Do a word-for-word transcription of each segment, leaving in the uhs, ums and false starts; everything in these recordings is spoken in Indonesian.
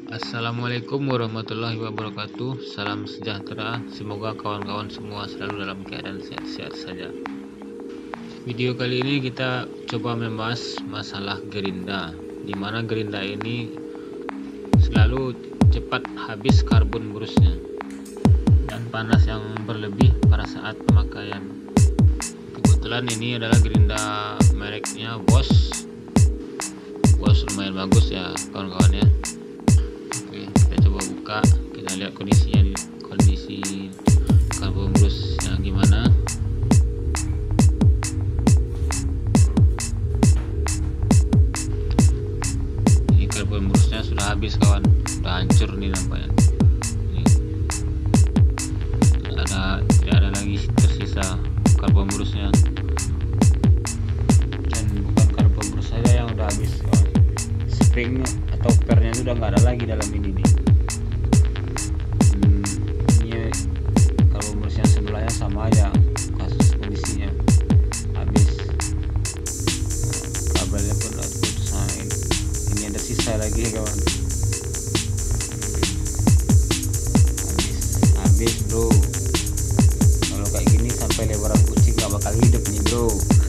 Assalamualaikum warahmatullahi wabarakatuh. Salam sejahtera. Semoga kawan-kawan semua selalu dalam keadaan sehat-sehat saja. Video kali ini kita coba membahas masalah gerinda, di mana gerinda ini selalu cepat habis karbon borosnya dan panas yang berlebih pada saat pemakaian. Kebetulan ini adalah gerinda mereknya Bosch. Bosch lumayan bagus ya kawan-kawan ya. Buka, kita lihat kondisinya, di kondisi karbon borosnya gimana. Ini karbon borosnya sudah habis kawan, sudah hancur nih nampaknya. Ini tidak ada tidak ada lagi tersisa karbon borosnya, dan bukan karbon boros saja yang udah habis kawan. Spring atau pernya itu udah nggak ada lagi dalam ini nih. Sebelahnya sama aja kasus kondisinya habis, kabelnya pun udah putus. Nah, ini, ini ada sisa lagi kawan, habis habis bro. Kalau kayak gini sampai lebaran kucing gak bakal hidup nih bro.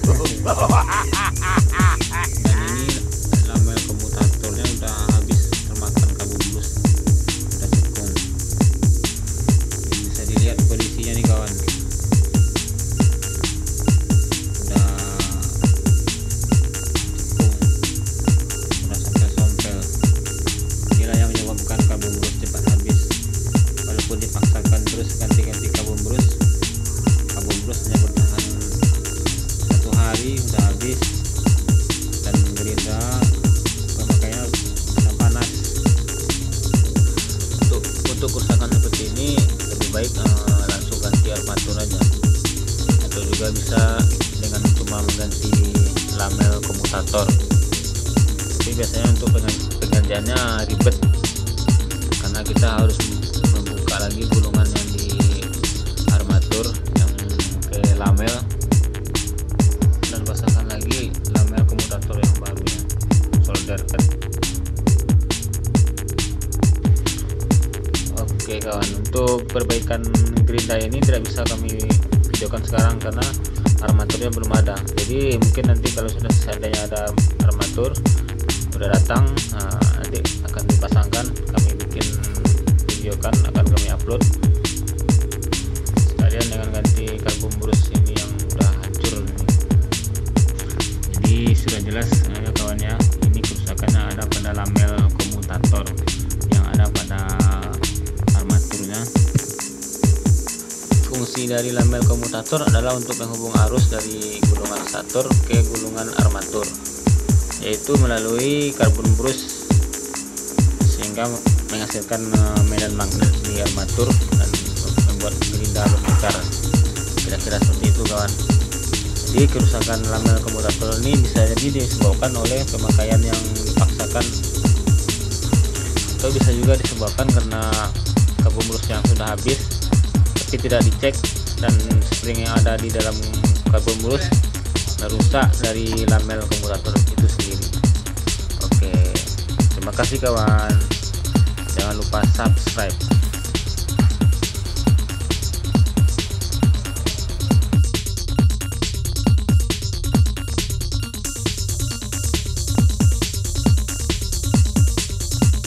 Dan ini lamel komutatornya udah habis termakan karbon boros, udah cekung. Ini bisa dilihat kondisinya nih kawan, udah cekung, udah sompel-sompel. Inilah yang menyebabkan karbon boros cepat habis. Walaupun dipaksakan terus ganti-ganti karbon boros, karbon boros hanya bertahan satu hari udah habis, dan gerinda pemakaiannya sudah panas. Untuk untuk kerusakan seperti ini lebih baik uh, langsung ganti armatur aja, atau juga bisa dengan cuma mengganti lamel komutator. Tapi biasanya untuk pengerjaannya ribet, karena kita harus membuka lagi gulungan yang di armatur yang ke lamel, dan pasangkan lagi lamel komutator yang barunya, solderkan. Oke kawan, untuk perbaikan gerinda ini tidak bisa kami videokan sekarang karena armaturnya belum ada. Jadi mungkin nanti kalau sudah seandainya ada armatur sudah datang, nah, nanti akan dipasangkan, kami bikin videokan, akan kami upload sekalian dengan ganti karbon boros ini yang udah hancur ini. Jadi sudah jelas ya kawan ya, ini kerusakannya ada pada lamel komutator yang ada pada armaturnya. Fungsi dari lamel komutator adalah untuk menghubung arus dari gulungan stator ke gulungan armatur, yaitu melalui karbon boros, sehingga menghasilkan medan magnet di armatur dan membuat gerinda berputar. Kira-kira seperti itu kawan. Jadi kerusakan lamel komutator ini bisa jadi disebabkan oleh pemakaian yang dipaksakan, atau bisa juga disebabkan karena karbon boros yang sudah habis tapi tidak dicek, dan spring yang ada di dalam karbon boros merusak dari lamel komutator itu sendiri. Oke, terima kasih kawan, jangan lupa subscribe.